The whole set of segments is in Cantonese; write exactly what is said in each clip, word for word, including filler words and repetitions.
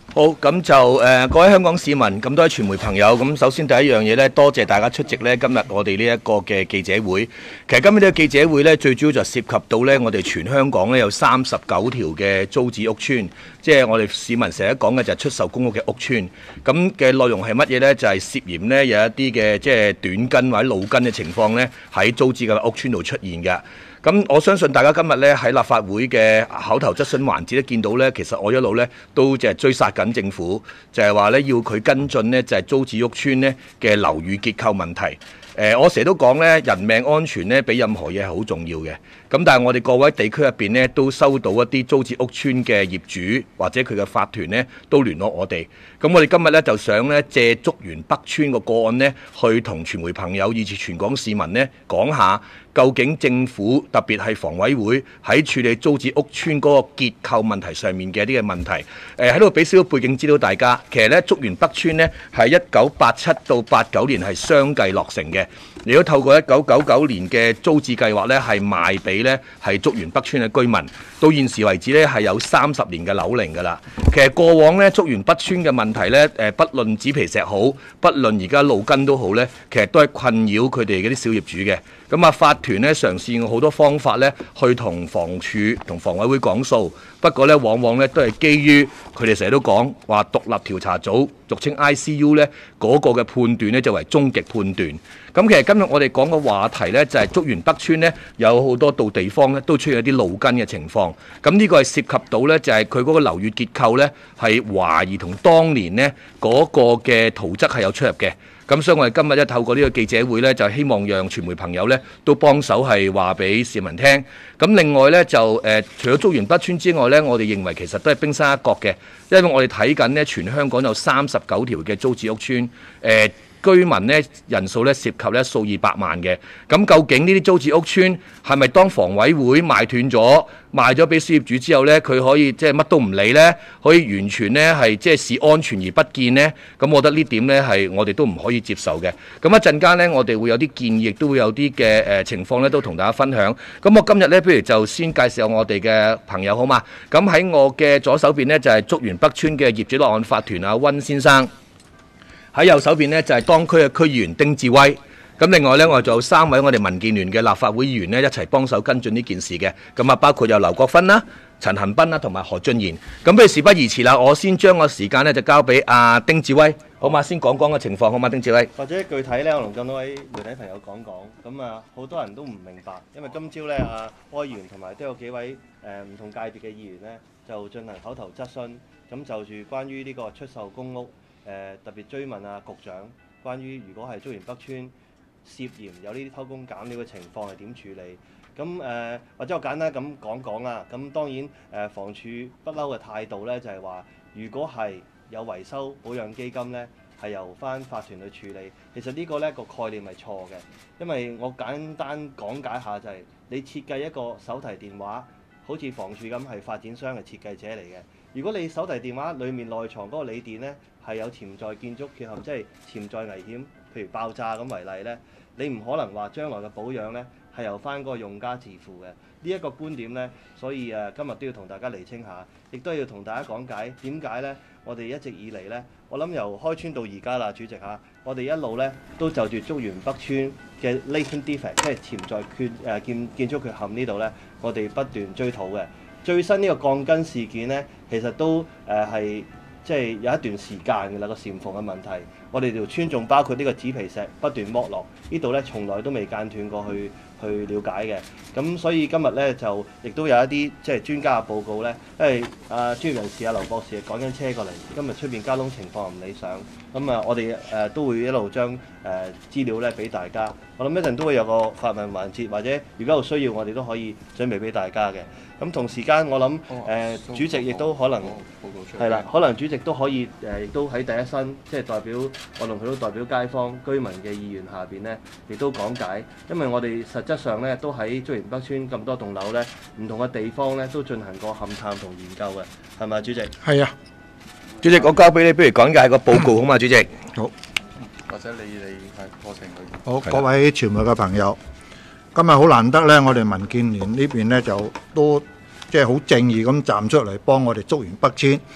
好，咁就誒、呃、各位香港市民，咁多位傳媒朋友，咁首先第一樣嘢呢，多謝大家出席呢今日我哋呢一個嘅記者會。其實今日呢個記者會呢，最主要就涉及到呢我哋全香港呢有三十九條嘅租置屋邨，即係我哋市民成日講嘅就係出售公屋嘅屋邨。咁嘅內容係乜嘢呢？就係、是、涉嫌呢有一啲嘅即係短筋或者老筋嘅情況呢，喺租置嘅屋邨度出現嘅。咁我相信大家今日咧喺立法會嘅口頭質詢環節咧，見到咧，其實我一路咧都即係追殺緊政府，就係話咧要佢跟進呢，就係租置屋邨咧嘅樓宇結構問題。誒、呃，我成日都講咧，人命安全咧比任何嘢係好重要嘅。咁但係我哋各位地區入邊咧，都收到一啲租置屋邨嘅業主或者佢嘅法團咧，都聯絡我哋。咁我哋今日咧就想咧借竹園北邨個個案呢，去同傳媒朋友以至全港市民呢講下，究竟政府特別係房委會喺處理租置屋邨嗰個結構問題上面嘅一啲嘅問題。誒喺度俾少少背景資料大家。其實咧竹園北邨呢係一九八七到八九年係相繼落成嘅。如果透過一九九九年嘅租置計劃咧，係賣俾咧係竹園北邨嘅居民，到現時為止咧係有三十年嘅樓齡㗎啦。其實過往咧竹園北邨嘅問題咧，誒不論紙皮石好，不論而家路根都好咧，其實都係困擾佢哋嗰啲小業主嘅。咁啊，法團咧嘗試用好多方法咧，去同房署同房委會講數。不過咧，往往咧都係基於佢哋成日都講話獨立調查組，俗稱 I C U 咧嗰個嘅判斷咧就為終極判斷。咁其實今日我哋講嘅話題咧就係竹園北邨咧有好多度地方咧都出現一啲路根嘅情況。咁呢個係涉及到咧就係佢嗰個樓宇結構咧係懷疑同當年咧嗰個嘅圖則係有出入嘅。咁所以我哋今日咧透過呢個記者會咧，就希望讓傳媒朋友咧都幫手係話俾市民聽。咁另外咧就誒、呃，除咗竹園北邨之外咧，我哋認為其實都係冰山一角嘅，因為我哋睇緊呢，全香港有三十九條嘅租置屋邨，誒、呃、居民呢人數咧涉及咧數以百萬嘅。咁究竟呢啲租置屋邨係咪當房委會賣斷咗？賣咗俾小業主之後呢，佢可以即係乜都唔理呢，可以完全呢係即係視安全而不見呢。咁我覺得呢點呢係我哋都唔可以接受嘅。咁一陣間呢，我哋會有啲建議，亦都會有啲嘅誒情況呢，都同大家分享。咁我今日呢，不如就先介紹下我哋嘅朋友好嘛？咁喺我嘅左手邊呢，就係竹園北邨嘅業主立案法團阿溫先生，喺右手邊呢，就係當區嘅區議員丁志威。咁另外呢，我仲有三位我哋民建聯嘅立法會議員呢，一齊幫手跟進呢件事嘅。咁啊，包括有劉國勳啦、陳恒鑌啦，同埋何俊賢。咁不如事不宜遲啦，我先將個時間呢就交俾阿丁志威，好嘛？先講講個情況，好嘛？丁志威。 或者具體呢，我同咁多位媒體朋友講講。咁啊，好多人都唔明白，因為今朝呢，阿柯議員同埋都有幾位誒唔、呃、同界別嘅議員呢，就進行口頭質詢。咁就住關於呢個出售公屋，誒、呃、特別追問啊局長，關於如果係竹園北邨涉嫌有呢啲偷工減料嘅情況係點處理？咁誒、呃、或者我簡單咁講講啊。咁當然誒、呃、房署不嬲嘅態度咧，就係、是、話如果係有維修保養基金咧，係由翻法團去處理。其實呢個咧個概念係錯嘅，因為我簡單講解下就係、是、你設計一個手提電話，好似房署咁係發展商嘅設計者嚟嘅。如果你手提電話裡面內藏嗰個鋰電咧係有潛在建築缺陷，即係潛在危險，譬如爆炸咁為例咧，你唔可能話將來嘅保養咧係由翻嗰個用家自負嘅。呢、這、一個觀點咧，所以誒、呃、今日都要同大家釐清下，亦都要同大家講解點解咧。我哋一直以嚟咧，我諗由開村到而家啦，主席嚇，我哋一路咧都就住竹園北邨嘅 latent defect，即係潛在缺誒、呃、建建築缺陷呢度咧，我哋不斷追討嘅。最新呢個鋼筋事件咧，其實都誒係即係有一段時間嘅啦，個簷篷嘅問題。我哋條村仲包括呢個紙皮石不斷剝落，呢度咧從來都未間斷過去去了解嘅。咁所以今日咧就亦都有一啲即係專家嘅報告咧，因為啊專業人士啊劉博士趕緊車過嚟，今日出邊交通情況唔理想。咁啊我哋誒、呃、都會一路將誒、呃、資料咧俾大家。我諗一陣都會有個發問環節，或者如果有需要，我哋都可以準備俾大家嘅。咁同時間我諗誒、呃、主席亦都可能係啦，可能主席都可以誒，亦、呃、都喺第一身即係代表我同佢都代表街坊居民嘅意願下邊咧，亦都講解。因為我哋實質上咧都喺竹園北邨咁多棟樓咧，唔同嘅地方咧都進行過勘探同研究嘅，係咪主席？ 係啊， 主席，我交俾你，不如講解個報告好嘛？主席。 好。 或者你你係過程去。 好，各位傳媒嘅朋友，今日好難得咧，我哋民建聯呢邊咧就都即係好正義咁站出嚟幫我哋竹園北邨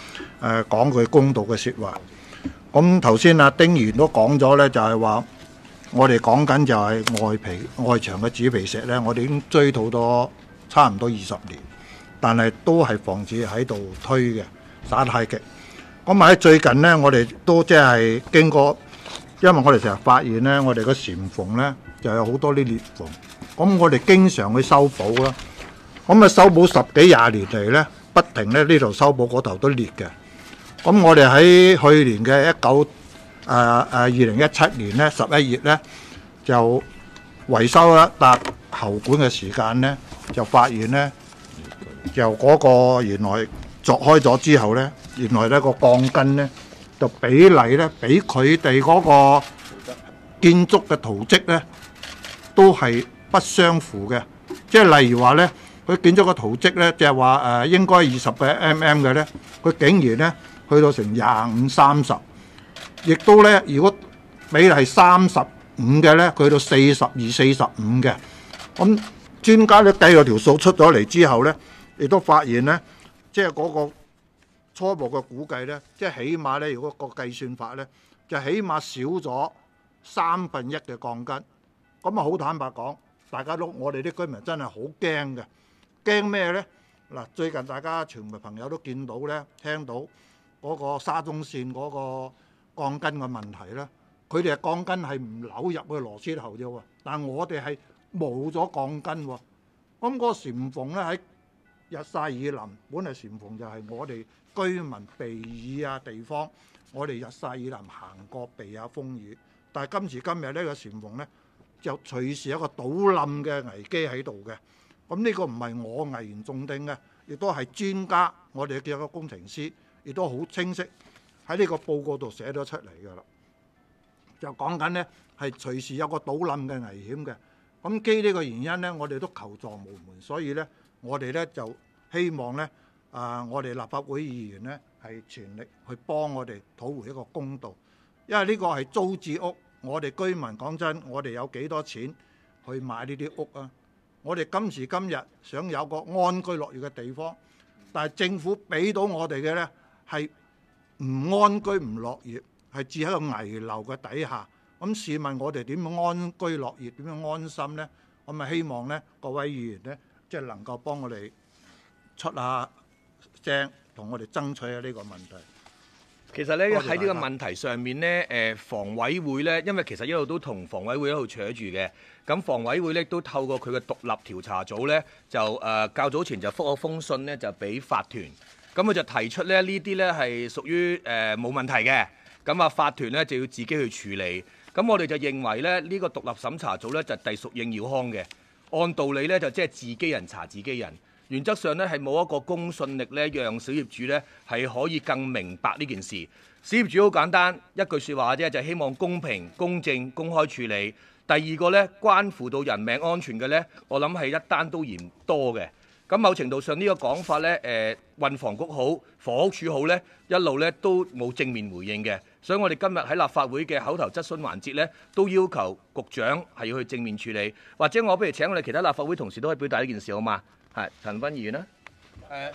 誒講句公道嘅説話。咁頭先阿丁員都講咗呢，就係話我哋講緊就係外皮外牆嘅紙皮石呢，我哋已經追討咗差唔多二十年，但係都係防止喺度推嘅，耍太極。咁喺最近呢，我哋都即係經過，因為我哋成日發現呢，我哋個簷篷呢就有好多啲裂縫，咁我哋經常去修補啦。咁啊修補十幾廿年嚟呢，不停咧呢度修補嗰頭都裂嘅。咁我哋喺去年嘅一九誒誒二零一七年咧十一月咧就維修一笪喉管嘅時間咧，就發現咧就嗰個原來鑿開咗之後咧，原來咧個鋼筋咧就比例咧比佢哋嗰個建築嘅圖則咧都係不相符嘅。即係例如話咧，佢建築個圖則咧就係話誒應該二十嘅 mm 嘅咧，佢竟然咧去到成廿五三十，亦都咧如果比例係三十五嘅咧，佢去到四十二四十五嘅。咁專家咧計咗條數出咗嚟之後咧，亦都發現咧，即係嗰個初步嘅估計咧，即係起碼咧，如果個計算法咧，就起碼少咗三分一嘅鋼筋。咁啊，好坦白講，大家都我哋啲居民真係好驚嘅，驚咩咧？嗱，最近大家傳媒朋友都見到咧，聽到嗰個沙中線嗰個鋼筋嘅問題咧，佢哋嘅鋼筋係唔扭入去螺絲頭啫喎，但係我哋係冇咗鋼筋喎。咁嗰個簷篷咧喺日曬雨淋，本嚟簷篷就係我哋居民避雨啊地方，我哋日曬雨淋行過避下風雨。但係今時今日呢個簷篷咧就隨時有一個倒冧嘅危機喺度嘅。咁呢個唔係我危言聳聽嘅，亦都係專家，我哋嘅個工程師亦都好清晰喺呢個報告度寫咗出嚟㗎啦。就講緊呢係隨時有個倒冧嘅危險嘅。咁基於呢個原因呢，我哋都求助無門，所以呢，我哋呢就希望呢，啊、呃，我哋立法會議員呢係全力去幫我哋討回一個公道，因為呢個係租置屋，我哋居民講真，我哋有幾多錢去買呢啲屋啊？我哋今時今日想有個安居樂業嘅地方，但係政府俾到我哋嘅呢係唔安居唔樂業，係置喺個危樓嘅底下。咁試問我哋點樣安居樂業，點樣安心呢？我咪希望呢各位議員呢，即係能夠幫我哋出下聲，同我哋爭取下呢個問題。 其實咧喺呢個問題上面咧，誒房委會咧，因為其實一路都同房委會一路扯住嘅，咁房委會咧都透過佢嘅獨立調查組咧，就誒、呃、較早前就覆咗封信咧，就俾法團，咁佢就提出咧呢啲咧係屬於誒冇問題嘅，咁啊法團咧就要自己去處理，咁我哋就認為咧呢、呢個獨立審查組咧就隸屬應耀康嘅，按道理咧就即係自己人查自己人。原則上咧係冇一個公信力咧，讓小業主咧係可以更明白呢件事。小業主好簡單一句説話啫，就係希望公平、公正、公開處理。第二個咧，關乎到人命安全嘅咧，我諗係一單都嫌多嘅。咁某程度上呢個講法咧，誒運房局好、房屋署好咧，一路咧都冇正面回應嘅。所以我哋今日喺立法會嘅口頭質詢環節咧，都要求局長係要去正面處理。或者我不如請我哋其他立法會同事都可以表達呢件事好嘛？係陳斌議員啦。誒。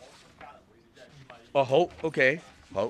哦，好 ，OK， 好。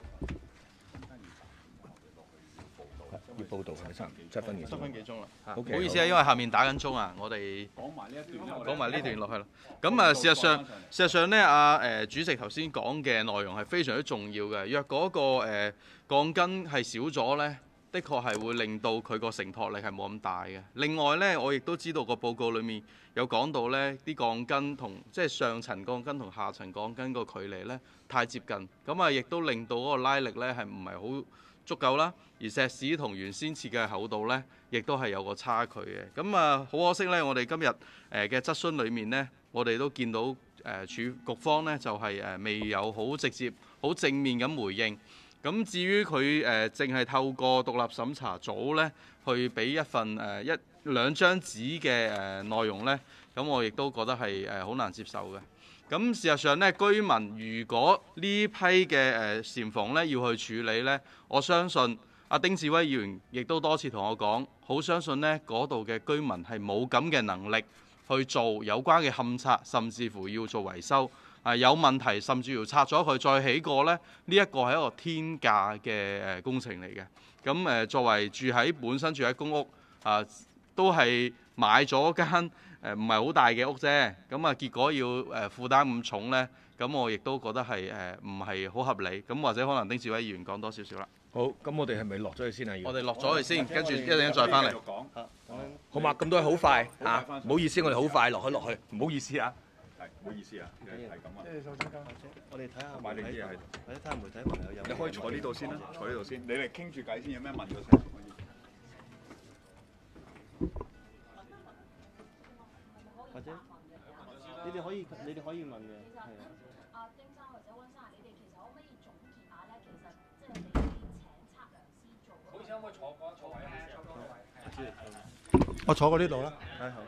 要報道係咪差唔多七分幾鐘？ 七分幾鐘啦。 唔好意思啊，因為下面打緊鐘啊，我哋講埋呢一段，講埋呢段落去啦。咁啊，事實上，事實上咧，阿誒主席頭先講嘅內容係非常之重要嘅。若嗰個誒鋼筋係少咗咧，的確係會令到佢個承托力係冇咁大嘅。另外咧，我亦都知道個報告裡面有講到咧，啲鋼筋同即係上層鋼筋同下層鋼筋個距離咧太接近，咁啊亦都令到嗰個拉力咧係唔係好足夠啦。而石屎同原先設計厚度咧，亦都係有個差距嘅。咁啊，好可惜咧，我哋今日誒嘅質詢裡面咧，我哋都見到誒處局方咧就係誒未有好直接、好正面咁回應。咁至於佢誒淨係透過獨立審查組咧，去俾一份誒一兩張紙嘅誒內容咧，咁我亦都覺得係誒好難接受嘅。咁事實上咧，居民如果呢批嘅誒簷篷咧要去處理咧，我相信阿丁志威議員亦都多次同我講，好相信咧嗰度嘅居民係冇咁嘅能力去做有關嘅勘測，甚至乎要做維修。 啊有問題，甚至乎拆咗佢再起過咧，呢一個係一個天價嘅誒工程嚟嘅。咁誒作為住喺本身住喺公屋啊，都係買咗間誒唔係好大嘅屋啫。咁啊結果要誒負擔咁重咧，咁我亦都覺得係誒唔係好合理。咁或者可能丁志偉議員講多少少啦。 好，咁我哋係咪落咗去先啊？ 我哋落咗去先，跟住一陣間再翻嚟。 啊咁樣好嘛，咁都係好快啊！唔好意思，我哋好快落去落去，唔好意思啊。 係唔好意思啊，係咁啊。 我哋睇下買你啲嘢喺度， 或者睇下媒體朋友有冇你可以坐呢度先啦，坐呢度先。你哋傾住偈先，有咩問咗先可以。 或者你哋可以你哋可以問嘅，係啊。 阿丁生或者温生，你哋其實可唔可以總結下咧？其實即係你哋請測量師做，好似可唔可以坐嗰坐位咧？坐嗰位。 我坐過呢度啦。 係好。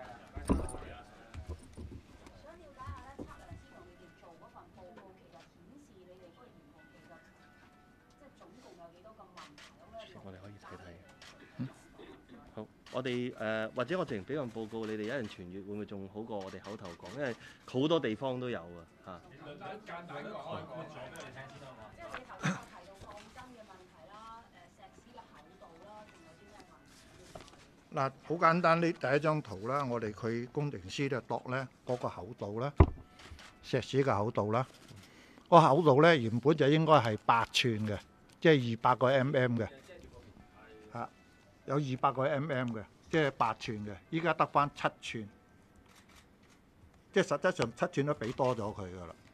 想了解下咧，測量師同你哋做嗰份報告，其實顯示你哋嗰個業務其實即係總共有幾多個問題咁樣。 我哋可以睇睇。好，我哋誒、呃、或者我直情俾份報告，你哋一人傳閱，會唔會仲好過我哋口頭講？因為好多地方都有啊嚇。 簡單講一講咗俾你聽先得嘛。即係你頭先有提到鋼筋嘅問題啦，誒石屎嘅厚度啦，仲有啲咩問題？ 嗱，好簡單，呢第一張圖啦，我哋佢工程師咧度咧嗰個厚度啦，石屎嘅厚度啦，個厚度咧原本就應該係八寸嘅，即係二百個 mm 嘅，嚇有二百個 mm 嘅，即係八寸嘅，依家得翻七寸，即係實質上七寸都俾多咗佢噶啦。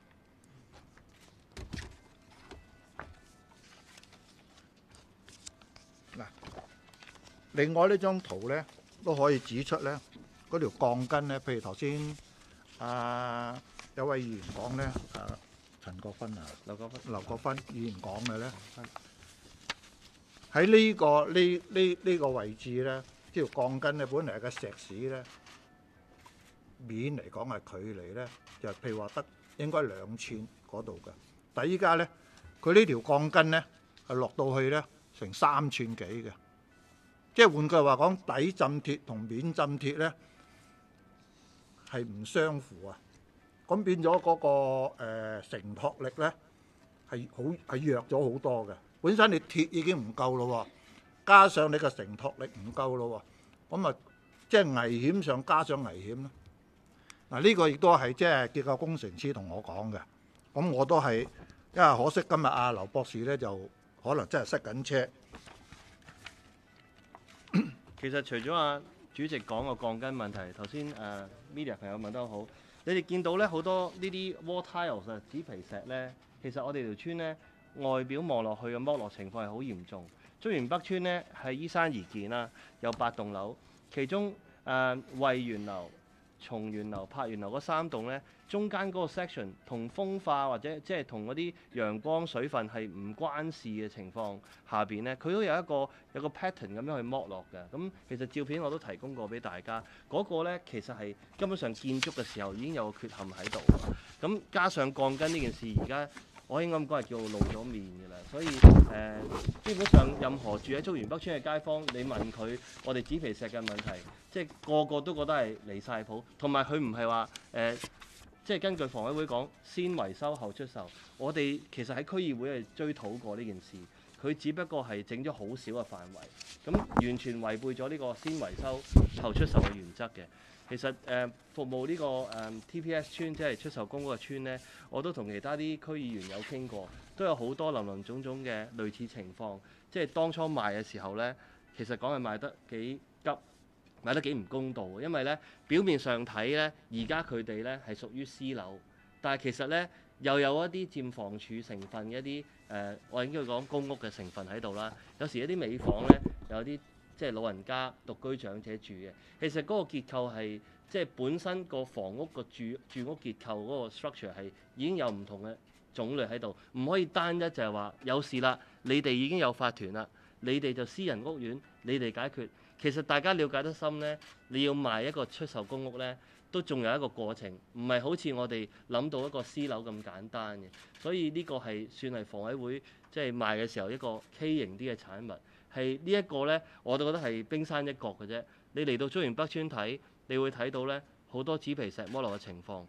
嗱，另外呢張圖咧都可以指出咧，嗰條鋼筋咧，譬如頭先啊有位議員講咧，啊陳國勳啊， 劉國勳， 劉國勳議員講嘅咧，喺呢個呢呢呢個位置咧，呢條鋼筋咧本嚟係個石屎咧面嚟講係距離咧，就譬如話得應該兩寸嗰度嘅，但係依家咧佢呢條鋼筋咧係落到去咧成三寸幾嘅。即係換句話講，底浸鐵同面浸鐵咧係唔相符啊！咁變咗嗰、那個誒、呃、承托力咧係好係弱咗好多嘅。本身你鐵已經唔夠咯，加上你個承托力唔夠咯，咁啊即係危險上加上危險啦。嗱、啊、呢、這個亦都係即係結構工程師同我講嘅。咁我都係，因為可惜今日阿劉博士咧就可能真係塞緊車。 其實除咗阿主席講個鋼筋問題，頭先誒 media 朋友問得好，你哋見到咧好多呢啲 wall tiles 啊紙皮石咧，其實我哋條村咧外表望落去嘅剝落情況係好嚴重。中原北村咧係依山而建啦，有八棟樓，其中誒惠園樓、松園樓、柏園樓嗰三棟咧，中間嗰個 section 同風化或者即係同嗰啲陽光水分係唔關事嘅情況下邊咧，佢都有一個有個 pattern 咁樣去剝落嘅。咁其實照片我都提供過俾大家，嗰、嗰個咧其實係根本上建築嘅時候已經有個缺陷喺度。咁加上鋼筋呢件事，而家我應該咁講係叫露咗面㗎啦。所以誒、呃，基本上任何住喺竹園北村嘅街坊，你問佢我哋紙皮石嘅問題，即係個個都覺得係離晒譜，同埋佢唔係話誒。即係根據房委會講，先維修後出售。我哋其實喺區議會係追討過呢件事，佢只不過係整咗好少嘅範圍，咁完全違背咗呢個先維修後出售嘅原則嘅。其實誒、呃、服務呢、這個誒、呃、T P S 村，即係出售公屋嘅村呢，我都同其他啲區議員有傾過，都有好多林林總總嘅類似情況。即係當初賣嘅時候呢，其實講係賣得幾急。買得幾唔公道，因為咧表面上睇咧，而家佢哋咧係屬於私樓，但係其實咧又有一啲佔房署成分嘅一啲誒、呃，我應該講公屋嘅成分喺度啦。有時一啲尾房咧有啲即係老人家獨居長者住嘅，其實嗰個結構係即係本身個房屋個住住屋結構嗰個 structure 係已經有唔同嘅種類喺度，唔可以單一就係話有事啦，你哋已經有法團啦，你哋就私人屋苑，你哋解決。其實大家了解得深呢，你要賣一個出售公屋呢，都仲有一個過程，唔係好似我哋諗到一個私樓咁簡單嘅。所以呢個係算係房委會即係賣嘅時候一個畸形啲嘅產物。係呢一個呢，我都覺得係冰山一角嘅啫。你嚟到竹園北村睇，你會睇到呢好多紙皮石剝落嘅情況。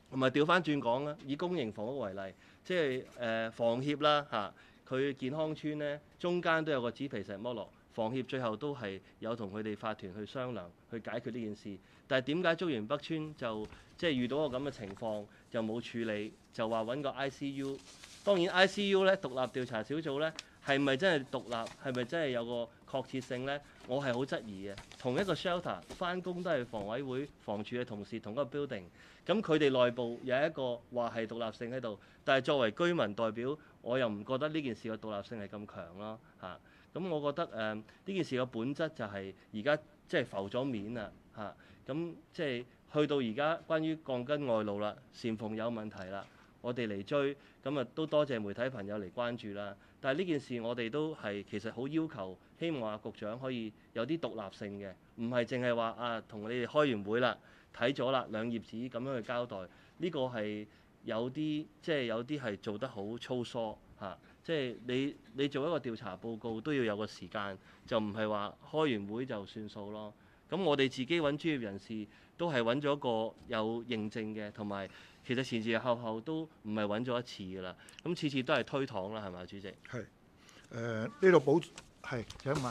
同埋調翻轉講啦，以公營房屋為例，即係誒、呃、房協啦嚇，佢、啊、健康村咧中間都有個紙皮石剝落，房協最後都係有同佢哋法團去商量去解決呢件事。但係點解竹園北村就即係遇到個咁嘅情況就冇處理，就話揾個 I C U？當然 I C U 咧獨立調查小組咧係咪真係獨立？係咪真係有個確切性咧？我係好質疑嘅。同一個 shelter 翻工都係房委會、房署嘅同事，同一個 building。咁佢哋內部有一個話係獨立性喺度，但係作為居民代表，我又唔覺得呢件事嘅獨立性係咁強咯嚇。咁、啊、我覺得誒呢、呃、件事嘅本質就係而家即係浮咗面啦嚇。咁即係去到而家關於鋼筋外露啦、簷篷有問題啦，我哋嚟追，咁啊都多謝媒體朋友嚟關注啦。但係呢件事我哋都係其實好要求，希望阿局長可以有啲獨立性嘅，唔係淨係話啊同你哋開完會啦。睇咗啦，兩頁紙咁樣去交代，呢、這個係有啲即係有啲係做得好粗疏嚇、啊，即係你你做一個調查報告都要有個時間，就唔係話開完會就算數咯。咁我哋自己揾專業人士都係揾咗個有認證嘅，同埋其實前前後後都唔係揾咗一次㗎啦。咁次次都係推搪啦，係咪主席？ 係誒呢度補係請問。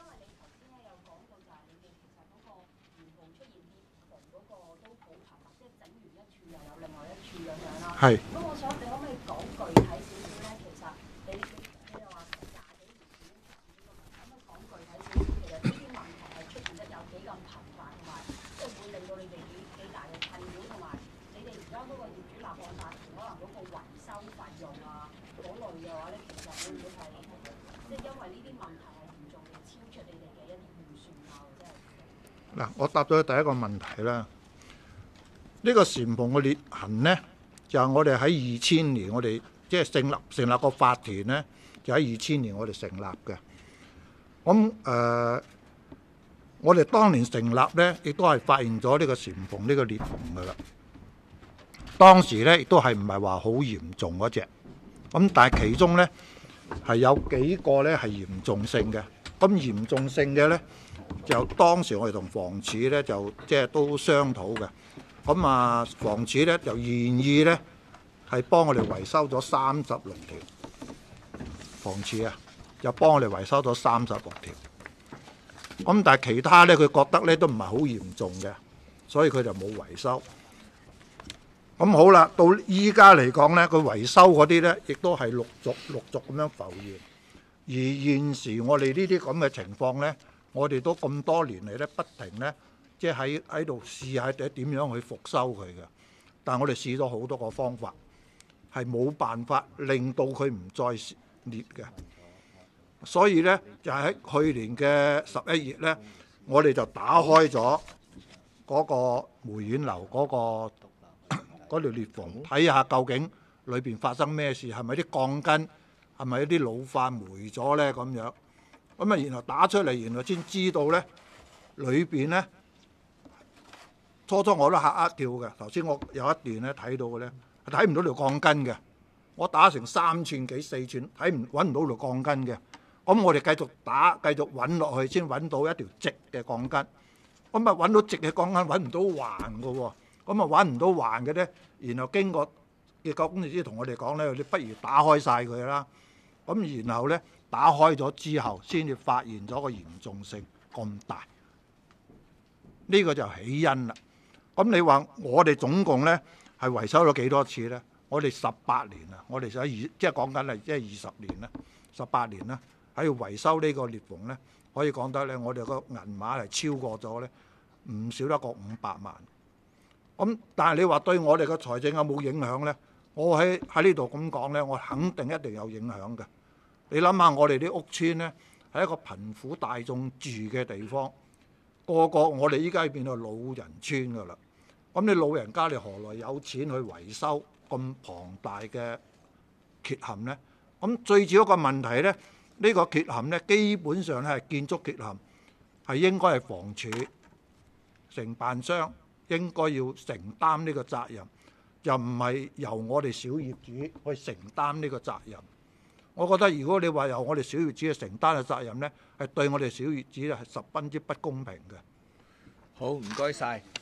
係。 咁我想你可唔可以講具體少少咧？其實你你又話廿幾年前已經出現呢個問題，可唔可以講具體少少？其實呢啲問題係出現得有幾咁頻繁，同埋即係會令到你哋幾幾大嘅困擾，同埋你哋而家嗰個業主立案法團可能嗰個維修費用啊嗰類嘅話咧，其實會唔會係即係因為呢啲問題係嚴重地超出你哋嘅一啲預算啊？或者係嗱，我答咗第一個問題啦。呢個簷篷嘅裂痕呢，就係我哋喺二千年，我哋即係成立成立個法團呢，就喺二千年我哋成立嘅。咁誒、呃，我哋當年成立呢，亦都係發現咗呢個簷篷呢個裂縫噶啦。當時呢，亦都係唔係話好嚴重嗰隻，咁但係其中呢，係有幾個呢係嚴重性嘅。咁嚴重性嘅呢，就當時我哋同房署呢，就即係都商討嘅。咁啊，房署咧就願意咧係幫我哋維修咗三十六條，房署啊就幫我哋維修咗三十六條。咁但係其他咧，佢覺得咧都唔係好嚴重嘅，所以佢就冇維修。咁好啦，到依家嚟講咧，佢維修嗰啲咧，亦都係陸續陸續咁樣浮現。而現時我哋呢啲咁嘅情況咧，我哋都咁多年嚟咧，不停咧。即係喺喺度試下點樣去復修佢嘅，但係我哋試咗好多個方法，係冇辦法令到佢唔再裂嘅。所以呢，就喺去年嘅十一月呢，我哋就打開咗嗰個梅苑樓嗰個嗰條裂縫，睇下究竟裏邊發生咩事，係咪啲鋼筋係咪一啲老化霉咗呢？咁樣。咁啊，然後打出嚟，原來先知道呢裏邊呢。初初我都嚇一跳嘅，頭先我有一段咧睇到嘅咧，睇唔到條鋼筋嘅。我打成三寸幾四寸，睇唔揾唔到條鋼筋嘅。咁我哋繼續打，繼續揾落去，先揾到一條直嘅鋼筋。咁啊揾到直嘅鋼筋，揾唔到橫嘅喎。咁啊揾唔到橫嘅咧，然後經過結構工程師同我哋講咧，你不如打開晒佢啦。咁然後咧打開咗之後，先至發現咗個嚴重性咁大。呢個就起因啦。咁你話我哋總共咧係維修咗幾多次咧？我哋十八年啊，我哋就喺二即係講緊係即係二十年啦，十八年啦，喺度維修呢個裂縫咧，可以講得咧，我哋個銀碼係超過咗咧，唔少得過五百萬。咁但係你話對我哋嘅財政有冇影響咧？我喺喺呢度咁講咧，我肯定一定有影響嘅。你諗下，我哋啲屋村咧係一個貧苦大眾住嘅地方，個個我哋依家變到老人村噶啦。咁你老人家你何來有錢去維修咁龐大嘅缺陷呢？咁最主要一個問題呢，呢個缺陷呢基本上咧係建築缺陷，係應該係房署承辦商應該要承擔呢個責任，又唔係由我哋小業主去承擔呢個責任。我覺得如果你話由我哋小業主去承擔嘅責任呢，係對我哋小業主係十分之不公平嘅。 好，唔該晒。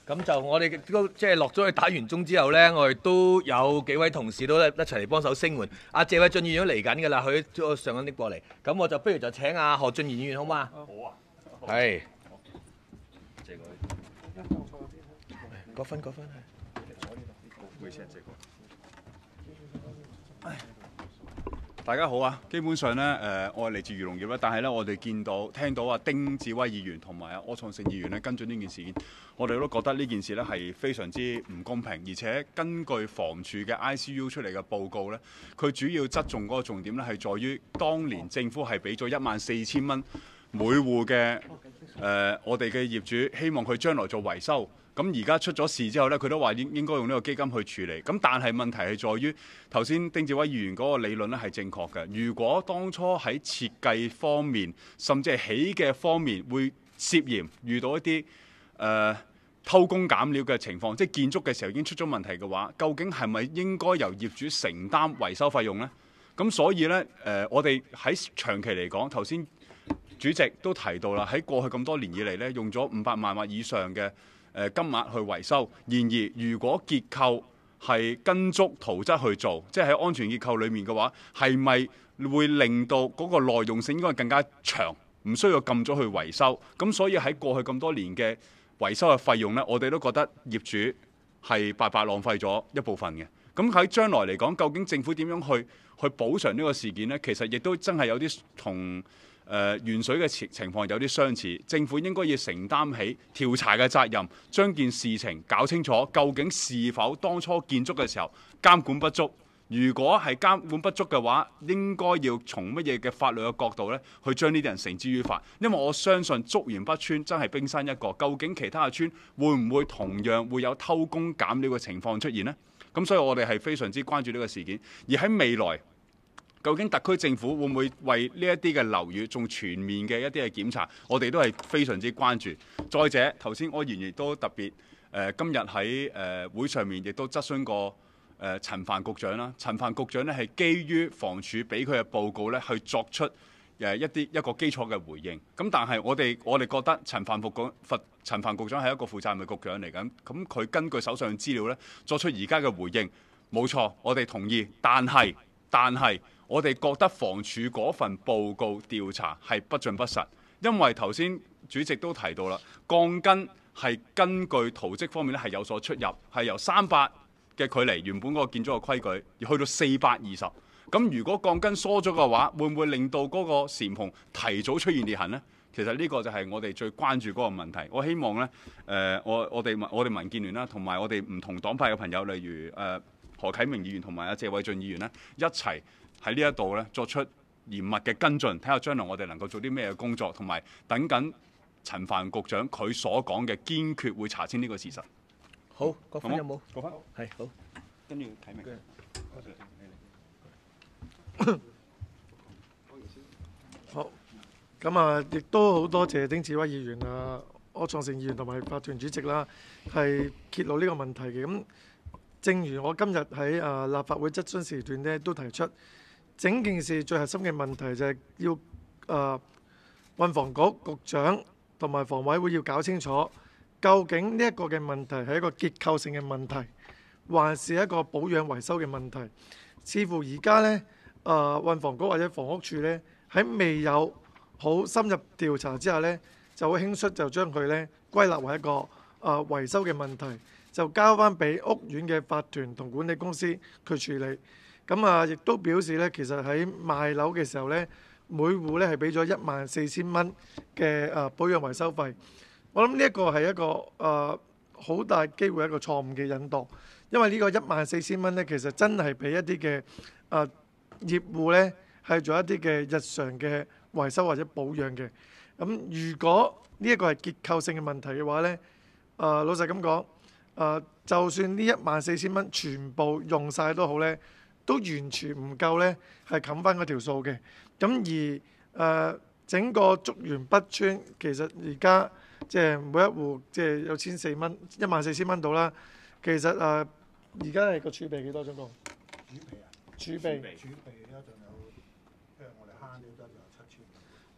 咁就我哋都即係落咗去打完鐘之後呢，我哋都有幾位同事都一齊嚟幫手聲援。阿謝偉俊議員都嚟緊㗎啦，佢都上緊啲過嚟。咁我就不如就請阿何俊賢議員好嘛？好啊。係。謝佢。嗰分嗰分係。 大家好啊！基本上咧，誒、呃，我係嚟自漁農業啦，但係咧，我哋見到、聽到啊，丁志威議員同埋啊柯創盛議員咧跟進呢件事件，我哋都覺得呢件事咧係非常之唔公平，而且根據房署嘅 I C U 出嚟嘅報告咧，佢主要側重嗰個重點咧係在於當年政府係俾咗一萬四千蚊每戶嘅誒，我哋嘅業主希望佢將來做維修。咁而家出咗事之後呢，佢都話應應該用呢個基金去處理。咁但係問題係在於頭先丁志威議員嗰個理論咧係正確嘅。如果當初喺設計方面，甚至係起嘅方面會涉嫌遇到一啲誒、呃、偷工減料嘅情況，即係建築嘅時候已經出咗問題嘅話，究竟係咪應該由業主承擔維修費用呢？咁所以呢，誒、呃，我哋喺長期嚟講，頭先主席都提到啦，喺過去咁多年以嚟呢，用咗五百萬或以上嘅誒金額去維修，然而如果結構係跟足圖則去做，即係喺安全結構裡面嘅話，係咪會令到嗰個耐用性應該更加長，唔需要咁早去維修？咁所以喺過去咁多年嘅維修嘅費用呢，我哋都覺得業主係白白浪費咗一部分嘅。咁喺將來嚟講，究竟政府點樣去去補償呢個事件呢？其實亦都真係有啲同誒、呃、原水嘅情情況有啲相似，政府應該要承擔起調查嘅責任，將件事情搞清楚，究竟是否當初建築嘅時候監管不足？如果係監管不足嘅話，應該要從乜嘢嘅法律嘅角度呢去將呢啲人繩之於法？因為我相信竹園北村真係冰山一角，究竟其他嘅村會唔會同樣會有偷工減料嘅情況出現呢？咁所以我哋係非常之關注呢個事件，而喺未來，究竟特區政府會唔會為呢一啲嘅樓宇做全面嘅一啲嘅檢查？我哋都係非常之關注。再者，頭先柯議員亦都特別誒、呃，今日喺誒會上面亦都質詢過誒、呃、陳帆局長啦。陳帆局長呢係基於房署俾佢嘅報告呢去作出誒一啲一個基礎嘅回應。咁但係我哋我哋覺得陳帆局長陳帆局長係一個負責任嘅局長嚟緊。咁佢根據手上嘅資料呢作出而家嘅回應，冇錯，我哋同意。但係但係。我哋覺得房署嗰份報告調查係不盡不實，因為頭先主席都提到啦，鋼筋係根據圖則方面咧係有所出入，係由三百嘅距離原本嗰個建築嘅規矩，而去到四百二十。咁如果鋼筋疏咗嘅話，會唔會令到嗰個簷篷提早出現裂痕呢？其實呢個就係我哋最關注嗰個問題。我希望呢，誒、呃，我我哋我哋民建聯啦，同埋我哋唔同黨派嘅朋友，例如誒、呃、何啟明議員同埋阿謝偉俊議員呢，一齊喺呢一度咧作出嚴密嘅跟進，睇下將來我哋能夠做啲咩嘅工作，同埋等緊陳帆局長佢所講嘅堅決會查清呢個事實。 好，各分有冇？ 各分係好， 跟住啟明。 好，咁啊，亦都好多謝丁志威議員啊、柯創盛議員同埋法團主席啦，係揭露呢個問題嘅。咁正如我今日喺啊立法會質詢時段咧，都提出。整件事最核心嘅問題就係要誒、呃、運房局局長同埋房委會要搞清楚，究竟呢一個嘅問題係一個結構性嘅問題，還是一個保養維修嘅問題？似乎而家呢，誒、呃、運房局或者房屋處呢，喺未有好深入調查之下呢，就會輕率就將佢呢歸納為一個誒、呃、維修嘅問題，就交翻俾屋苑嘅法團同管理公司去處理。咁啊，亦都表示咧，其實喺賣樓嘅時候咧，每戶咧係俾咗一萬四千蚊嘅誒保養維修費。我諗呢一個係一個誒好大機會一個錯誤嘅引導，因為呢個一萬四千蚊咧，其實真係俾一啲嘅誒業戶咧係做一啲嘅日常嘅維修或者保養嘅。咁如果呢一個係結構性嘅問題嘅話咧，誒、呃、老實咁講，誒、呃、就算呢一萬四千蚊全部用晒都好咧，都完全唔夠咧，係冚翻嗰條數嘅。咁而誒、呃、整個竹園北村其實而家即係每一戶即係有千四蚊，一萬四千蚊到啦。其實誒而家係個儲備幾多總共？儲備啊？儲備儲備咧仲有，即係我哋慳咗得有七千。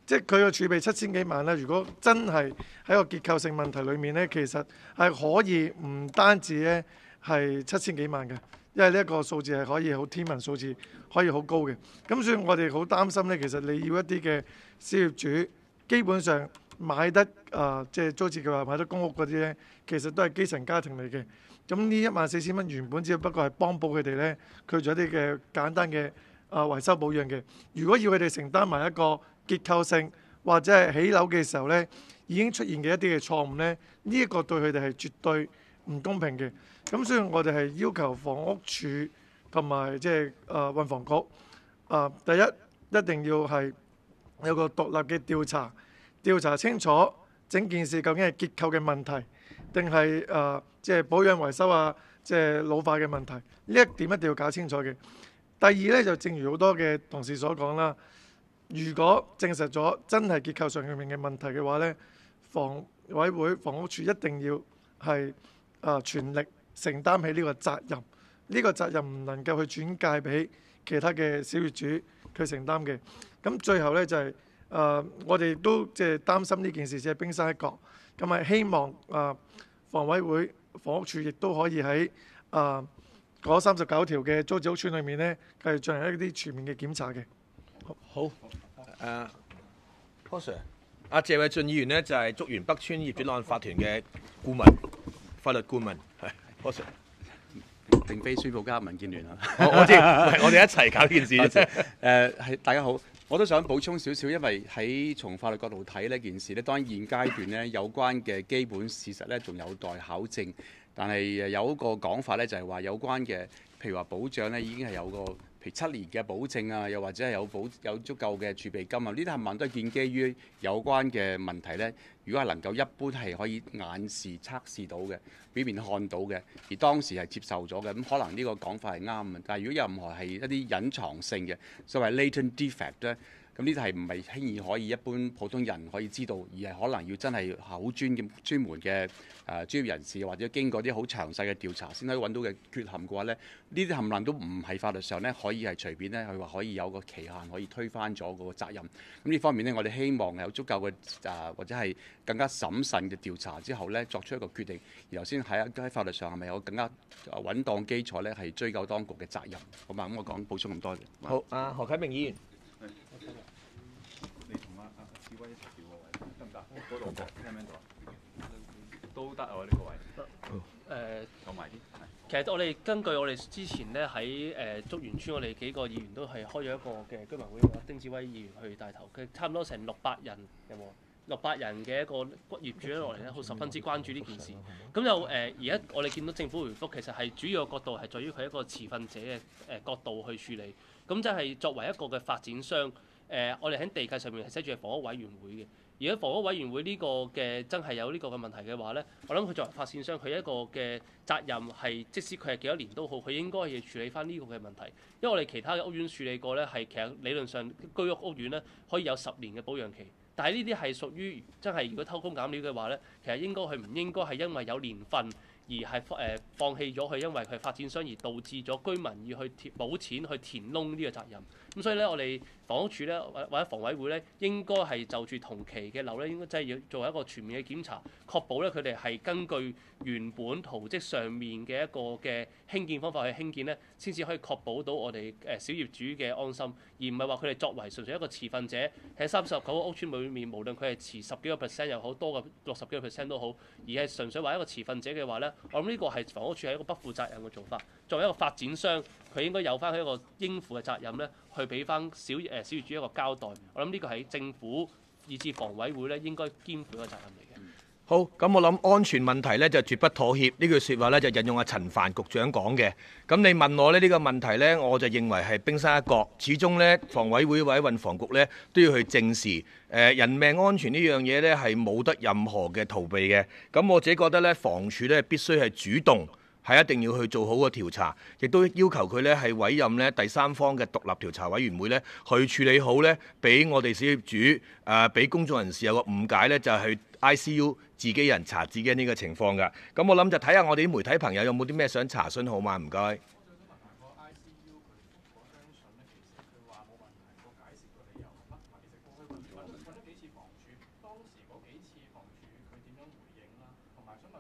即係佢個儲備七千幾萬咧，如果真係喺個結構性問題裏面咧，其實係可以唔單止咧係七千幾萬嘅，因為呢一個數字係可以好天文數字，可以好高嘅。咁所以我哋好擔心咧，其實你要一啲嘅小業主，基本上買得啊、呃，即係租置計劃買得公屋嗰啲咧，其實都係基層家庭嚟嘅。咁呢一萬四千蚊原本只不過係幫補佢哋咧，佢做一啲嘅簡單嘅啊維修保養嘅。如果要佢哋承擔埋一個結構性或者係起樓嘅時候咧，已經出現嘅一啲嘅錯誤咧，呢、這、一個對佢哋係絕對唔公平嘅。咁所以我哋係要求房屋署同埋即係啊運房局啊、呃，第一一定要係有個獨立嘅調查，調查清楚整件事究竟係結構嘅問題，定係誒即係保養維修啊，即係老化嘅問題。呢一點一定要搞清楚嘅。第二咧就正如好多嘅同事所講啦，如果證實咗真係結構上面嘅問題嘅話咧，房委會房屋署一定要係啊全力承擔起呢個責任。呢個責任唔能夠去轉介俾其他嘅小業主去承擔嘅。咁最後咧就係誒我哋都即係擔心呢件事只係冰山一角。咁係希望啊房委會房屋署亦都可以喺啊嗰三十九條嘅租置屋邨裏面咧，繼續進行一啲全面嘅檢查嘅。 好，誒、uh, Paul Sir，阿謝偉俊議員呢，就係、是、竹園北邨業主立案法團嘅顧問，法律顧問，係 Paul Sir。 並非宣佈加入民建聯啊！ 我我知，我哋一齊搞呢件事。 誒係大家好，我都想補充少少，因為喺從法律角度睇呢件事呢，當然現階段呢有關嘅基本事實呢仲有待考證，但係有一個講法呢，就係話有關嘅，譬如話保障呢已經係有個譬如七年嘅保證啊，又或者係有保有足夠嘅儲備金啊，呢啲冚唪唥都係建基於有關嘅問題呢。如果係能夠一般係可以眼視測試到嘅，表面看到嘅，而當時係接受咗嘅，咁可能呢個講法係啱嘅。但係如果有任何係一啲隱藏性嘅，所謂 latent defect 咧，咁呢啲係唔係輕易可以一般普通人可以知道，而係可能要真係好專嘅專門嘅誒、呃、專業人士，或者經過啲好詳細嘅調查先可以揾到嘅缺陷嘅話咧，呢啲冚唪唥都唔係法律上咧可以係隨便咧佢話可以有個期限可以推翻咗嗰個責任。咁呢方面呢，我哋希望有足夠嘅誒、呃、或者係更加審慎嘅調查之後咧，作出一個決定，然後先喺喺法律上係咪有更加穩當基礎咧，係追究當局嘅責任。好嘛，咁我講補充咁多嘅。 好，阿何啟明議員， 你同阿阿志威一齊調個位得唔得？嗰度聽唔聽到？都得啊，呢個位。 誒， 講埋啲。 其實我哋根據我哋之前咧喺誒竹園村，我哋幾個議員都係開咗一個嘅居民會，丁志威議員去帶頭，佢差唔多成六百人有冇？六百人嘅一個業主落嚟咧，好十分之關注呢件事。咁就誒，而家我哋見到政府回覆，其實係主要嘅角度係在於佢一個持份者嘅誒角度去處理。咁即係作為一個嘅發展商，誒我哋喺地契上面係寫住係房屋委員會嘅。而家房屋委員會呢個嘅真係有呢個嘅問題嘅話咧，我諗佢作為發展商，佢一個嘅責任係，即使佢係幾多年都好，佢應該要處理翻呢個嘅問題。因為我哋其他嘅屋苑處理過咧，係其實理論上居屋屋苑咧可以有十年嘅保養期。但係呢啲係屬於真係，如果偷工減料嘅話咧，其實應該佢唔應該係因為有年份而係誒放棄咗佢，因為佢係發展商而導致咗居民要去填補錢去填窿呢個責任。咁所以咧，我哋房屋署咧或或者房委會咧，應該係就住同期嘅樓咧，應該真係要做一個全面嘅檢查，確保咧佢哋係根據原本圖則上面嘅一個嘅興建方法去興建咧，先至可以確保到我哋誒小業主嘅安心，而唔係話佢哋作為純粹一個持份者喺三十九個屋邨裏面，無論佢係持十幾個 percent 又好，多過六十幾個 percent 都好，而係純粹話一個持份者嘅話咧，我諗呢個係房屋署係一個不負責任嘅做法。作為一個發展商，佢應該有翻佢一個應負嘅責任咧，去俾翻小誒小業主一個交代。我諗呢個係政府以至房委會咧應該肩負嘅責任嚟嘅。 好，咁我諗安全問題咧就絕不妥協，呢句説話咧就引用阿陳帆局長講嘅。咁你問我咧呢個問題咧，我就認為係冰山一角。始終咧房委會或者運房局咧都要去正視誒人命安全呢樣嘢咧係冇得任何嘅逃避嘅。咁我自己覺得咧房署咧必須係主動。係一定要去做好個調查，亦都要求佢咧係委任咧第三方嘅獨立調查委員會咧去處理好咧，俾我哋小業主誒，俾、呃、公眾人士有個誤解咧，就係、是、去 I C U 自己人查自己呢個情況㗎。咁我諗就睇下我哋啲媒體朋友有冇啲咩想查詢好嗎？唔該。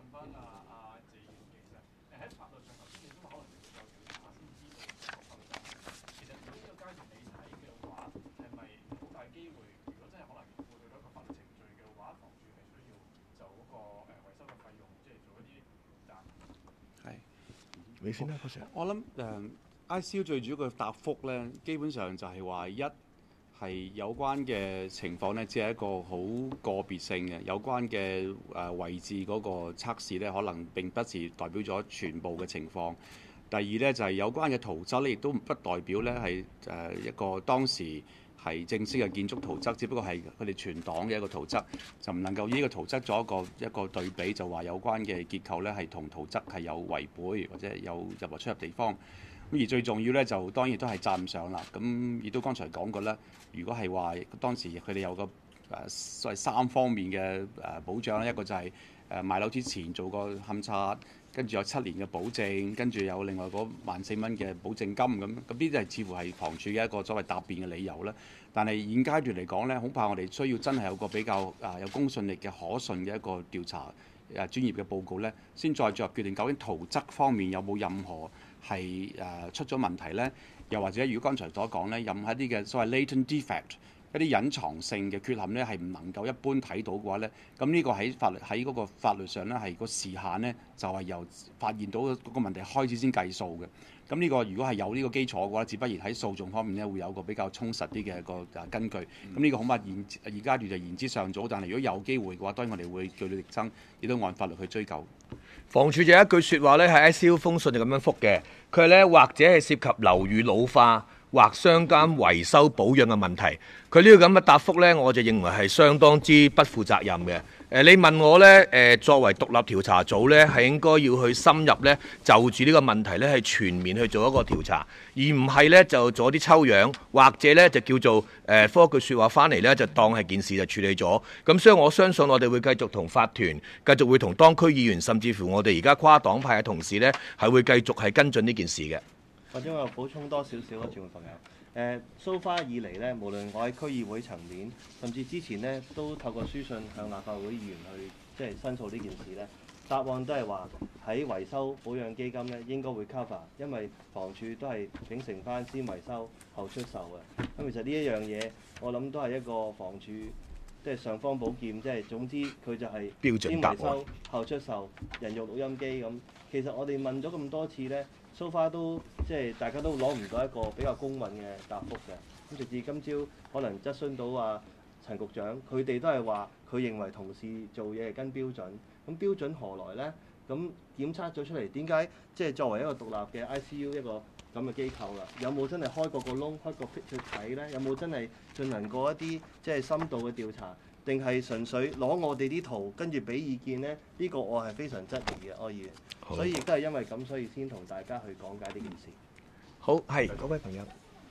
翻阿阿謝議員，其實誒喺法律上頭先你都話可能要有調查先知道個法律責任。其實如果呢個階段你睇嘅話，係咪好大機會？如果真係可能會去到一個法律程序嘅話，房署係需要就嗰個誒維修嘅費用，即係做一啲負責。 係。 你先啦，嗰時。 我諗誒 I C U 最主要嘅答覆咧，基本上就係話一係有關嘅情況咧，只係一個好個別性嘅有關嘅誒位置嗰個測試咧，可能並不是代表咗全部嘅情況。第二咧就係、是、有關嘅圖則咧，亦都不代表咧係誒一個當時係正式嘅建築圖則，只不過係佢哋全黨嘅一個圖則，就唔能夠以呢個圖則做一個一個對比，就話有關嘅結構咧係同圖則係有違背或者有入或出入地方。咁而最重要咧，就當然都係責任上啦。咁亦都剛才講過啦，如果係話當時佢哋有個誒所謂三方面嘅誒保障啦，一個就係誒賣樓之前做個勘察，跟住有七年嘅保證，跟住有另外嗰萬四蚊嘅保證金咁。咁呢啲係似乎係房署嘅一個所謂答辯嘅理由啦。但係現階段嚟講咧，恐怕我哋需要真係有個比較啊有公信力嘅可信嘅一個調查誒專業嘅報告咧，先再作決定究竟圖則方面有冇任何係誒出咗問題呢？又或者如果剛才所講呢，任何一啲嘅所謂 latent defect 一啲隱藏性嘅缺陷呢，係唔能夠一般睇到嘅話呢，咁呢個喺法律喺嗰個法律上呢，係個時限呢，就係由發現到嗰個問題開始先計數嘅。咁呢個如果係有呢個基礎嘅話，自不然喺訴訟方面呢，會有個比較充實啲嘅一個誒根據。咁呢個恐怕現現階段就言之尚早，但係如果有機會嘅話，當然我哋會據理力爭，亦都按法律去追究。 房署就有一句説話咧，喺 I C U 封信就咁樣覆嘅，佢係咧或者係涉及樓宇老化或相關維修保養嘅問題。佢呢個咁嘅答覆咧，我就認為係相當之不負責任嘅。誒，你問我咧，誒作為獨立調查組咧，係應該要去深入咧，就住呢個問題咧，係全面去做一個調查，而唔係咧就做啲抽樣，或者咧就叫做誒科句説話翻嚟咧，就當係件事就處理咗。咁所以我相信我哋會繼續同法團，繼續會同當區議員，甚至乎我哋而家跨黨派嘅同事咧，係會繼續係跟進呢件事嘅。 或者我補充多少少啊，傳媒朋友。誒，so far以嚟咧，無論我喺區議會層面，甚至之前咧，都透過書信向立法會議員去即係申訴呢件事咧，答案都係話喺維修保養基金咧應該會 cover，因為房署都係秉承翻先維修後出售嘅。咁其實呢一樣嘢，我諗都係一個房署即係尚方寶劍，即係總之佢就係先維修後出售人肉錄音機咁。其實我哋問咗咁多次咧。So far 都即係大家都攞唔到一個比較公允嘅答覆嘅，咁直至今朝可能質詢到啊陳局長，佢哋都係話佢認為同事做嘢係跟標準，咁標準何來呢？咁檢測咗出嚟，點解即係作為一個獨立嘅 I C U 一個咁嘅機構啦，有冇真係開過個窿、開個 fit 去睇呢？有冇真係進行過一啲即係深度嘅調查？定係純粹攞我哋啲圖跟住俾意見呢？呢、呢個我係非常質疑嘅，柯議員。所以亦都係因為咁，所以先同大家去講解呢件事。 好，係嗰位朋友。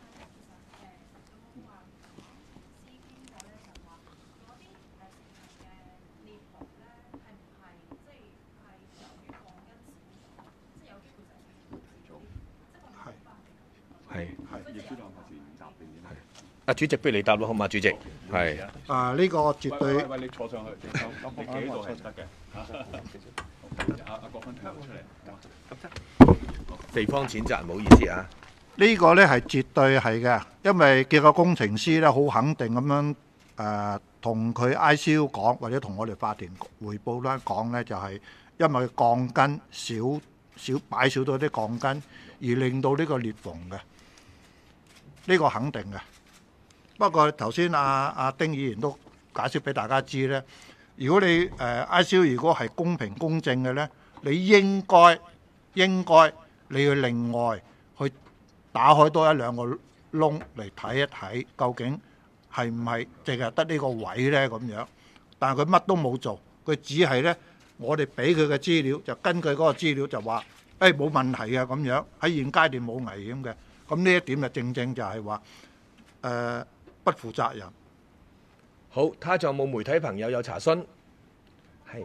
係係。啊，主席，不如你答咯，好嘛？主席，係。 啊，呢個絕對。 喂喂，你坐上去，你企喺度係得嘅。阿阿郭芬出嚟。 地方譴責，唔好意思啊。 呢個呢係絕對係嘅，因為結構工程師呢好肯定咁樣誒同佢 I C U 講，或者同我哋法團彙報啦講呢，就係因為鋼筋少少擺少咗啲鋼筋，而令到呢個裂縫嘅，呢個肯定嘅。不過頭先阿阿丁議員都解釋俾大家知呢，如果你誒 I C U 如果係公平公正嘅呢，你應該應該你要另外去打開多一兩個窿嚟睇一睇，究竟係唔係淨係得呢個位呢咁樣？但係佢乜都冇做，佢只係呢，我哋俾佢嘅資料就根據嗰個資料就話，誒冇問題嘅咁樣，喺現階段冇危險嘅。咁呢一點就正正就係話誒不負責任。 好，睇下仲有冇媒體朋友有查詢？係。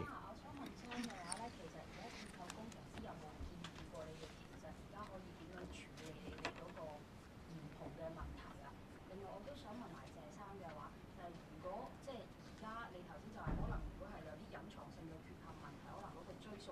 追溯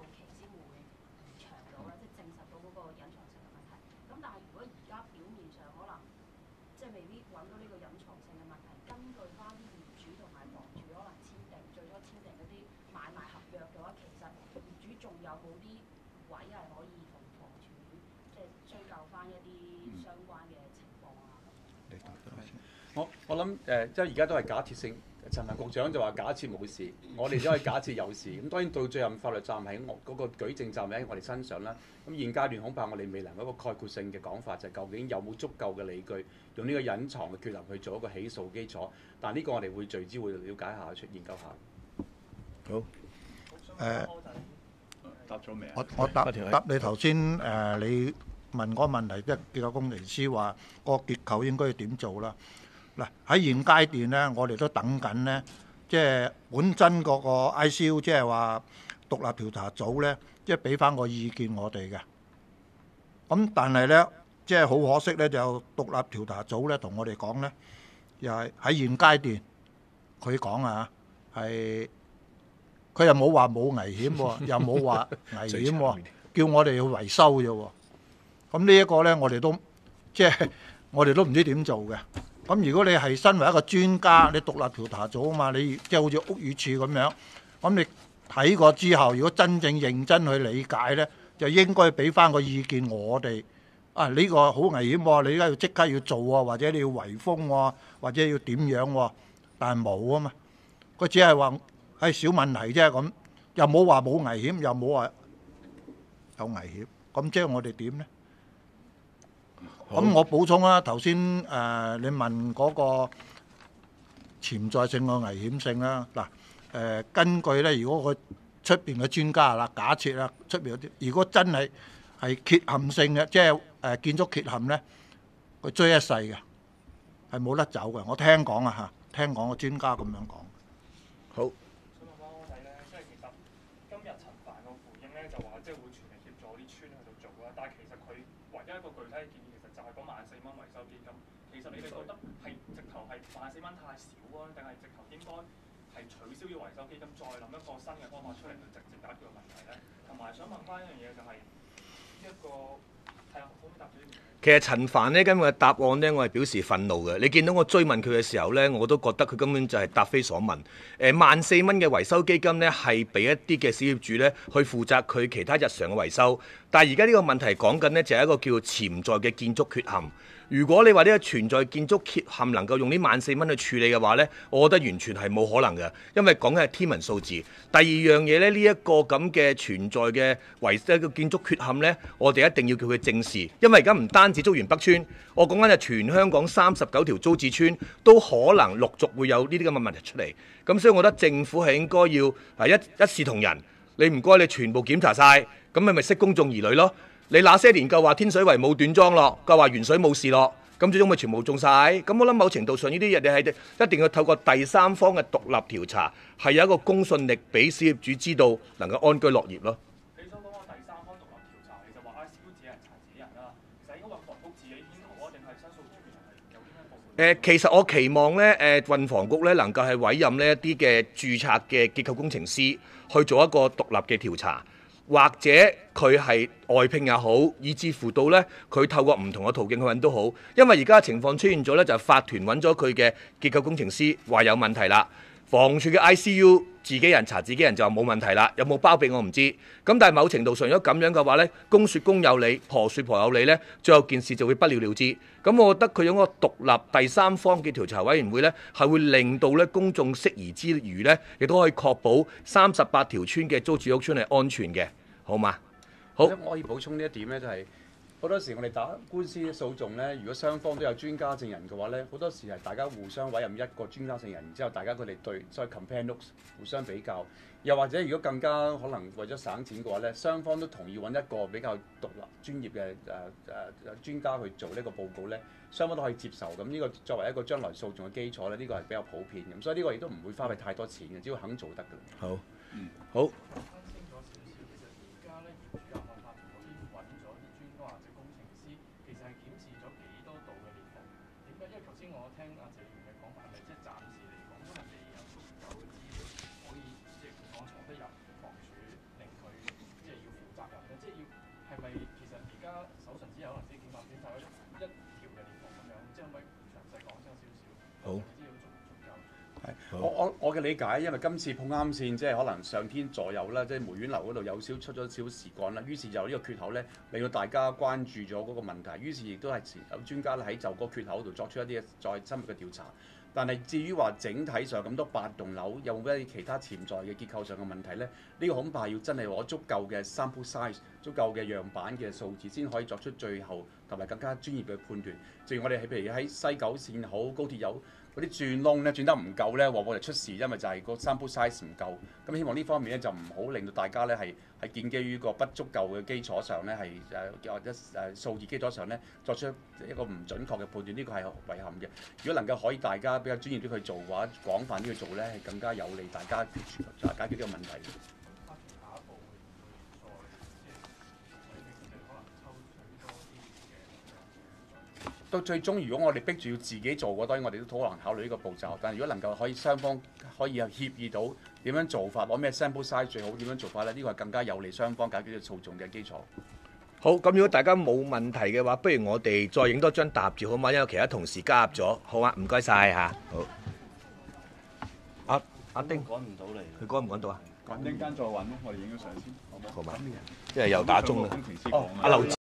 到呢個隱藏性嘅問題，根據翻啲業主同埋房主可能簽訂最初簽訂嗰啲買賣合約嘅話，其實業主仲有冇啲位係可以同房主即係追究翻一啲相關嘅情況啊？ 我我諗誒、呃，即係而家都係假設性。陳帆局長就話假設冇事，我哋都可以假設有事。咁當然到最後法律責任喺我嗰、那個舉證責任喺我哋身上啦。咁現階段恐怕我哋未能嗰個概括性嘅講法，就係究竟有冇足夠嘅理據，用呢個隱藏嘅缺陷去做一個起訴基礎。但呢個我哋會聚焦會了解下，出研究下。 好。誒、 呃， 答咗未啊？ 我我答答你頭先誒，你問嗰個問題，即係結構工程師話個結構應該要點做啦。嗱，喺現階段咧，我哋都等緊咧，即係本身嗰個 I C U， 即係話獨立調查組咧，即係俾翻個意見我哋嘅。咁但係咧，即係好可惜咧，就獨立調查組咧同我哋講咧，又係喺現階段佢講啊，係佢又冇話冇危險喎，又冇話危險喎，叫我哋去維修啫喎。咁呢一個咧，我哋都即係我哋都唔知點做嘅。咁如果你係身為一個專家，你獨立調查組啊嘛，你即係好似屋宇署咁樣，咁你睇過之後，如果真正認真去理解呢，就應該俾翻個意見我哋。啊，呢個好危險喎，你而家要即刻要做喎，或者你要圍封喎，或者要點樣喎？但係冇啊嘛，佢只係話係小問題啫，咁又冇話冇危險，又冇話有危險，咁即係我哋點呢？咁我補充啦，頭先誒你問嗰個潛在性嘅危險性啦，嗱誒根據咧，如果佢出邊嘅專家啦，假設啦，出邊嗰啲，如果真係係缺陷性嘅，即係誒建築缺陷咧，佢追一世嘅，係冇得走嘅。我聽講啊嚇，聽講個專家咁樣講。好。 想問翻我睇咧，即係其實今日陳帆個回應咧就話，即係會全力協助啲村去到做啦，但係其實佢唯一一個具體嘅建議，其實就係嗰萬四蚊維修基金。其實你哋覺得係直頭係萬四蚊太少啊，定係直頭應該係取消咗維修基金，再諗一個新嘅方法出嚟去直接解決個問題咧？同埋想問翻一樣嘢就係呢一個係啊，可唔可以答咗呢個？ 其實陳帆呢，今日嘅答案呢，我係表示憤怒嘅。你見到我追問佢嘅時候呢，我都覺得佢根本就係答非所問。誒萬四蚊嘅維修基金呢，係俾一啲嘅小業主呢去負責佢其他日常嘅維修。但係而家呢個問題講緊呢，就係一個叫潛在嘅建築缺陷。如果你話呢個存在建築缺陷能夠用呢萬四蚊去處理嘅話呢，我覺得完全係冇可能嘅，因為講緊係天文數字。第二樣嘢呢，呢、這、一個咁嘅存在嘅維一個建築缺陷呢，我哋一定要叫佢正視，因為而家唔單止竹園北村，我講緊係全香港三十九條租置村都可能陸續會有呢啲咁嘅問題出嚟。咁所以我覺得政府係應該要係一一視同仁，你唔該你全部檢查晒，咁你咪釋公眾疑慮咯。你那些年夠話天水圍冇短樁咯，夠話原水冇事咯，咁最終咪全部中晒。咁我諗某程度上呢啲嘢你係一定要透過第三方嘅獨立調查，係有一個公信力俾小業主知道能夠安居樂業咯。 你所講嘅第三方獨立調查，你就話 I C U 自己人查自己人啦，其實應該運房局自己牽頭啊，定係申訴專員係有啲咩部門？ 誒，其實我期望咧，誒運房局咧能夠係委任呢一啲嘅註冊嘅結構工程師去做一個獨立嘅調查。或者佢係外聘也好，以至乎到呢，佢透過唔同嘅途徑去揾都好。因為而家嘅情況出現咗呢，就係法團揾咗佢嘅結構工程師話有問題啦，房署嘅 I C U 自己人查自己人就話冇問題啦，有冇包庇我唔知。咁但係某程度上，如果咁樣嘅話呢，公説公有理，婆説婆有理呢，最後件事就會不了了之。咁我覺得佢用個獨立第三方嘅調查委員會呢，係會令到呢公眾釋疑之餘呢，亦都可以確保三十八條村嘅租置屋村係安全嘅。好嘛？好。 我可以補充呢一點咧，就係、是、好多時我哋打官司訴訟咧，如果雙方都有專家證人嘅話咧，好多時係大家互相委任一個專家證人，然之後大家佢哋對所謂 compare notes 互相比較，又或者如果更加可能為咗省錢嘅話咧，雙方都同意揾一個比較獨立專業嘅誒誒誒專家去做呢個報告咧，雙方都可以接受。咁呢個作為一個將來訴訟嘅基礎咧，呢、這個係比較普遍嘅，咁所以呢個亦都唔會花費太多錢嘅，只要肯做得嘅。 好，嗯，好。 我我我嘅理解，因為今次碰啱線，即係可能上天助佑啦，即係梅園樓嗰度有少出咗少少事幹啦，於是就呢個缺口咧，令到大家關注咗嗰個問題，於是亦都係有專家咧喺就嗰個缺口度作出一啲再深入嘅調查。但係至於話整體上咁多八棟樓有冇一啲其他潛在嘅結構上嘅問題咧？呢、呢個恐怕要真係攞足夠嘅 sample size、足夠嘅樣板嘅數字先可以作出最後同埋更加專業嘅判斷。正如我哋喺譬如喺西九線好、高鐵有嗰啲轉窿咧轉得唔夠咧，往往就出事，因為就係個 sample size 唔夠。咁希望呢方面咧就唔好令到大家咧係係建基於個不足夠嘅基礎上咧係誒或者誒數字基礎上咧作出一個唔準確嘅判斷，呢、呢個係遺憾嘅。如果能夠可以大家比較專業啲去做嘅話，廣泛啲去做咧，係更加有利大家解決呢個問題。到最終，如果我哋逼住要自己做嘅，當然我哋都好難考慮呢個步驟。但係如果能夠可以雙方可以協議到點樣做法，攞咩 sample size 最好點樣做法咧？呢個係更加有利雙方解決呢個訴訟嘅基礎。 好，咁如果大家冇問題嘅話，不如我哋再影多張搭照好嗎？因為其他同事加入咗，好啊，唔該晒嚇。好，阿阿丁趕唔到嚟， 佢趕唔趕到啊？ 陣間再揾咯，我哋影咗相先，好唔好？ 好嘛，即係又打鐘啦。 哦， 阿劉。